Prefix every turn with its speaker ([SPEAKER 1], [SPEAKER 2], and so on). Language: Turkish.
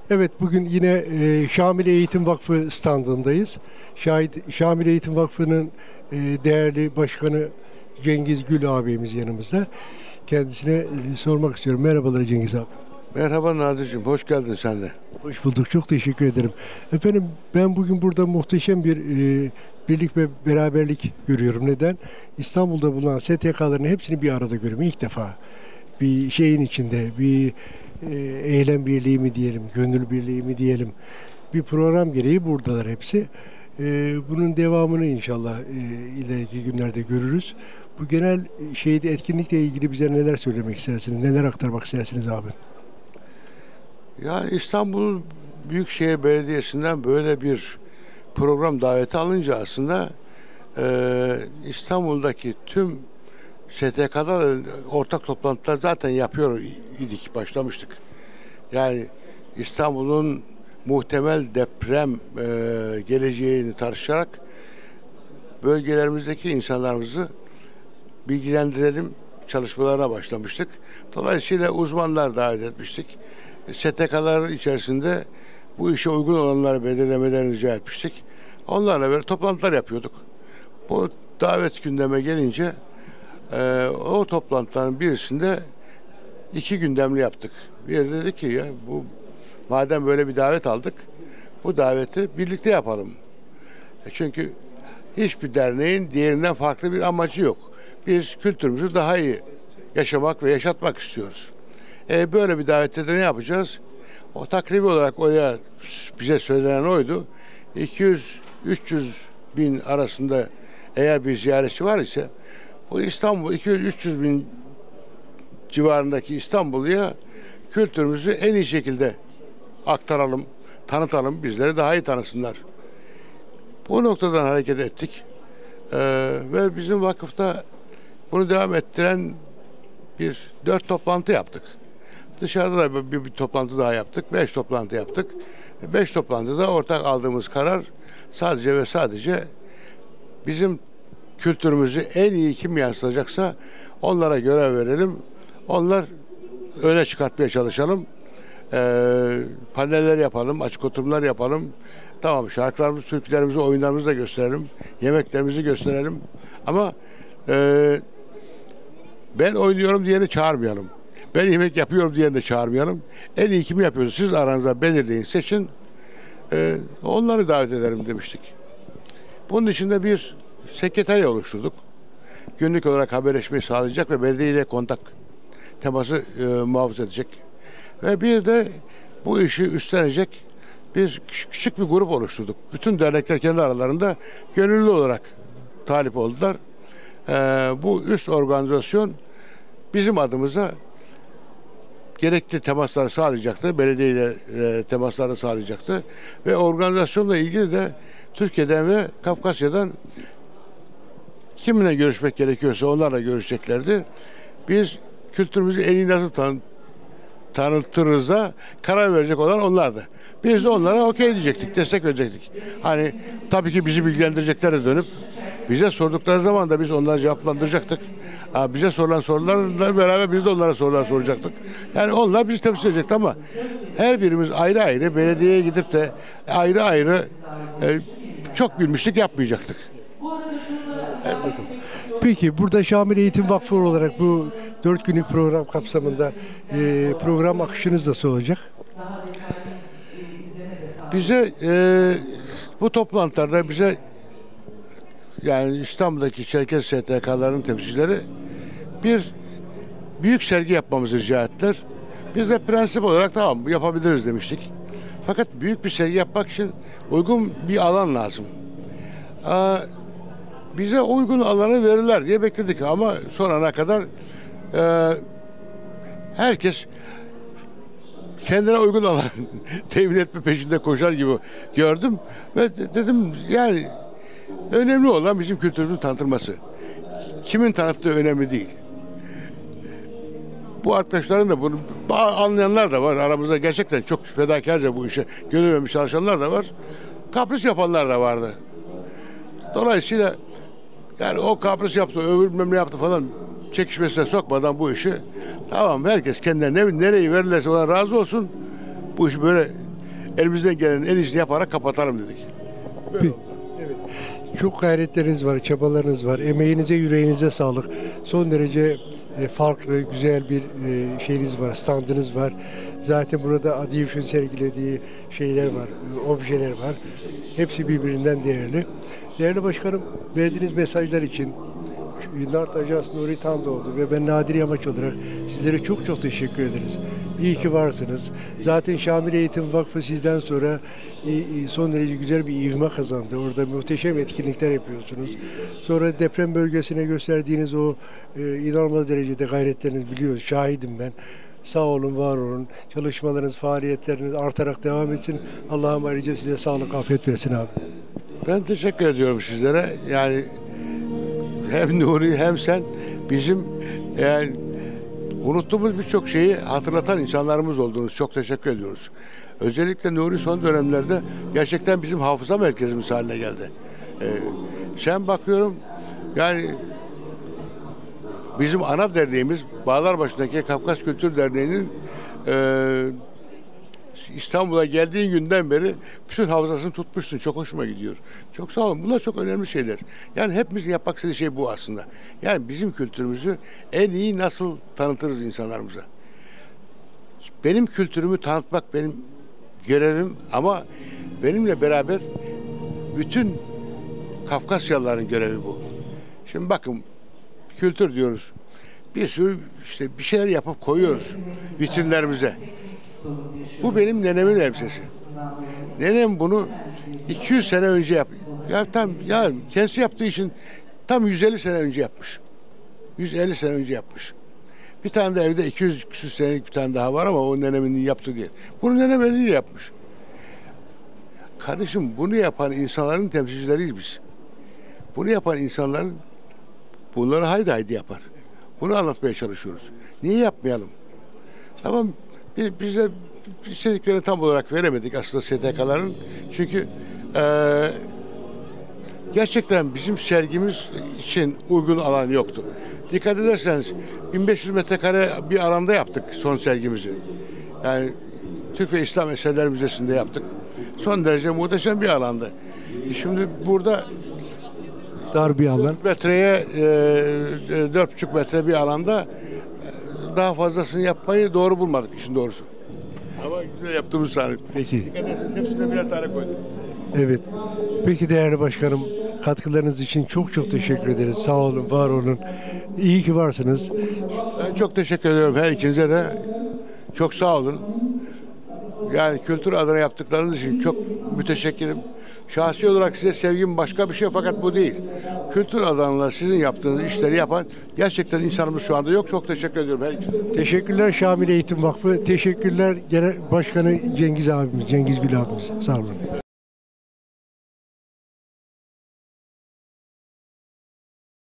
[SPEAKER 1] Evet, bugün yine Şamil Eğitim Vakfı standındayız. Şamil Eğitim Vakfı'nın değerli başkanı Cengiz Gül abimiz yanımızda. Kendisine sormak istiyorum. Merhabalar Cengiz abi.
[SPEAKER 2] Merhaba Nadir'cim, hoş geldin sen de.
[SPEAKER 1] Hoş bulduk, çok teşekkür ederim. Efendim, ben bugün burada muhteşem bir birlik ve beraberlik görüyorum. Neden? İstanbul'da bulunan STK'ların hepsini bir arada görüyorum ilk defa. Bir şeyin içinde, bir eylem birliği mi diyelim, gönül birliği mi diyelim. Bir program gereği buradalar hepsi. Bunun devamını inşallah ileriki günlerde görürüz. Bu genel etkinlikle ilgili bize neler söylemek istersiniz, neler aktarmak istersiniz abi?
[SPEAKER 2] Ya İstanbul Büyükşehir Belediyesi'nden böyle bir program daveti alınca aslında İstanbul'daki tüm STK'lar ortak toplantılar zaten yapıyor idik, başlamıştık. Yani İstanbul'un muhtemel deprem geleceğini tartışarak bölgelerimizdeki insanlarımızı bilgilendirelim çalışmalarına başlamıştık. Dolayısıyla uzmanlar davet etmiştik. STK'lar içerisinde bu işe uygun olanları belirlemelerini rica etmiştik. Onlarla böyle toplantılar yapıyorduk. Bu davet gündeme gelince o toplantıların birisinde iki gündemli yaptık. Bir dedi ki ya bu madem böyle bir davet aldık, bu daveti birlikte yapalım. Çünkü hiçbir derneğin diğerinden farklı bir amacı yok. Biz kültürümüzü daha iyi yaşamak ve yaşatmak istiyoruz. Böyle bir davette de ne yapacağız? O takribi olarak bize söylenen oydu. 200-300 bin arasında eğer bir ziyaretçi var ise o İstanbul 200-300 bin civarındaki İstanbul'ya kültürümüzü en iyi şekilde aktaralım, tanıtalım, bizleri daha iyi tanısınlar. Bu noktadan hareket ettik. Ve bizim vakıfta bunu devam ettiren 4 toplantı yaptık. Dışarıda da bir toplantı daha yaptık. 5 toplantı yaptık. 5 toplantıda ortak aldığımız karar sadece ve sadece bizim kültürümüzü en iyi kim yansıtacaksa onlara görev verelim. Onlar öne çıkartmaya çalışalım. Paneller yapalım, açık oturumlar yapalım. Tamam, şarkılarımızı, türkülerimizi, oyunlarımızı da gösterelim. Yemeklerimizi gösterelim. Ama ben oynuyorum diyeni çağırmayalım. Ben yemek yapıyorum diyeni de çağırmayalım. En iyi kimi yapıyoruz? Siz aranızda belirleyin, seçin. Onları davet ederim demiştik. Bunun için de bir sekreterya oluşturduk. Günlük olarak haberleşmeyi sağlayacak ve belediye ile kontak teması muhafaza edecek. Ve bir de bu işi üstlenecek küçük bir grup oluşturduk. Bütün dernekler kendi aralarında gönüllü olarak talip oldular. Bu üst organizasyon bizim adımıza gerekli temasları sağlayacaktı. Belediye ile temasları sağlayacaktı. Ve organizasyonla ilgili de Türkiye'den ve Kafkasya'dan kiminle görüşmek gerekiyorsa onlarla görüşeceklerdi. Biz kültürümüzü en iyi nasıl tanıtırız'a karar verecek olan onlardı. Biz de onlara okey diyecektik, destek verecektik. Hani tabii ki bizi bilgilendireceklerle dönüp bize sordukları zaman da biz onlara cevaplandıracaktık. Bize sorulan sorularla beraber biz de onlara sorular soracaktık. Yani onlar bizi temsil edecekti ama her birimiz ayrı ayrı belediyeye gidip de ayrı ayrı çok bilmişlik yapmayacaktık.
[SPEAKER 1] Evet. Peki burada Şamil Eğitim Vakfı olarak bu 4 günlük program kapsamında program akışınız nasıl olacak?
[SPEAKER 2] Bize bu toplantılarda bize yani İstanbul'daki Çerkez STK'ların temsilcileri bir büyük sergi yapmamızı rica ettiler. Biz de prensip olarak tamam yapabiliriz demiştik. Fakat büyük bir sergi yapmak için uygun bir alan lazım. Bize uygun alanı verirler diye bekledik ama son ana kadar herkes kendine uygun alan temin etme peşinde koşar gibi gördüm ve dedim yani önemli olan bizim kültürümüzün tanıtılması. Kimin tanıttığı önemli değil. Bu arkadaşların da bunu anlayanlar da var. Aramızda gerçekten çok fedakarca bu işe gönül vermiş çalışanlar da var. Kapris yapanlar da vardı. Dolayısıyla yani o kapris yaptı, öbür bilmem ne yaptı falan çekişmesine sokmadan bu işi tamam herkes kendine nereyi verirlerse ona razı olsun. Bu işi böyle elimizden gelen en iyisini yaparak kapatalım dedik. Böyle oldu.
[SPEAKER 1] Evet. Çok gayretleriniz var, çabalarınız var. Emeğinize, yüreğinize sağlık. Son derece farklı, güzel bir şeyiniz var, standınız var. Zaten burada Adiyif'in sergilediği şeyler var, objeler var. Hepsi birbirinden değerli. Değerli başkanım, verdiğiniz mesajlar için Nart Ajans Nuri Tandoğdu ve ben Nadir Yamaç olarak sizlere çok çok teşekkür ederiz. İyi ki varsınız. Zaten Şamil Eğitim Vakfı sizden sonra son derece güzel bir ivme kazandı. Orada muhteşem etkinlikler yapıyorsunuz. Sonra deprem bölgesine gösterdiğiniz o inanılmaz derecede gayretlerinizi biliyoruz. Şahidim ben. Sağ olun, var olun. Çalışmalarınız, faaliyetleriniz artarak devam etsin. Allah'ım ayrıca size sağlık, afiyet versin abi.
[SPEAKER 2] Ben teşekkür ediyorum sizlere. Yani hem Nuri hem sen bizim yani unuttuğumuz birçok şeyi hatırlatan insanlarımız olduğunuz çok teşekkür ediyoruz. Özellikle Nuri son dönemlerde gerçekten bizim hafıza merkezimiz haline geldi. Sen bakıyorum yani bizim ana derneğimiz Bağlarbaşı'ndaki Kafkas Kültür Derneği'nin İstanbul'a geldiğin günden beri bütün hafızasını tutmuşsun. Çok hoşuma gidiyor. Çok sağ olun. Bunlar çok önemli şeyler. Yani hepimizin yapmak istediği şey bu aslında. Yani bizim kültürümüzü en iyi nasıl tanıtırız insanlarımıza? Benim kültürümü tanıtmak benim görevim ama benimle beraber bütün Kafkasyalıların görevi bu. Şimdi bakın kültür diyoruz. Bir sürü işte bir şeyler yapıp koyuyoruz vitrinlerimize. Bu benim nenemin elbisesi. Nenem bunu 200 sene önce yaptı. Ya kendisi yaptığı için tam 150 sene önce yapmış. 150 sene önce yapmış. Bir tane de evde 200 küsur senelik bir tane daha var ama o nenemin yaptı diye. Bunu nenem eliyle yapmış. Kardeşim bunu yapan insanların temsilcileriyiz biz. Bunu yapan insanların bunları haydi haydi yapar. Bunu anlatmaya çalışıyoruz. Niye yapmayalım? Tamam biz de istediklerini tam olarak veremedik aslında STK'ların. Çünkü gerçekten bizim sergimiz için uygun alan yoktu. Dikkat ederseniz 1500 metrekare bir alanda yaptık son sergimizi. Yani Türk ve İslam Eserler Müzesi'nde yaptık. Son derece muhteşem bir alandı. Şimdi burada
[SPEAKER 1] Dar bir alan.
[SPEAKER 2] 4 metreye 4,5 metre bir alanda daha fazlasını yapmayı doğru bulmadık işin doğrusu. Ama güzel yaptığımız sanırım.
[SPEAKER 1] Peki.
[SPEAKER 2] Dikkat ederseniz hepsine birer tane koyduk.
[SPEAKER 1] Evet. Peki değerli başkanım, katkılarınız için çok çok teşekkür ederiz. Sağ olun, var olun. İyi ki varsınız.
[SPEAKER 2] Ben çok teşekkür ediyorum her ikinize de. Çok sağ olun. Yani kültür adına yaptıklarınız için çok müteşekkirim. Şahsi olarak size sevgim başka bir şey fakat bu değil. Kültür adına sizin yaptığınız işleri yapan gerçekten insanımız şu anda yok. Çok teşekkür ediyorum her ikinize.
[SPEAKER 1] Teşekkürler Şamil Eğitim Vakfı. Teşekkürler Genel Başkanı Cengiz abimiz, Cengiz Gül abimiz. Sağ olun.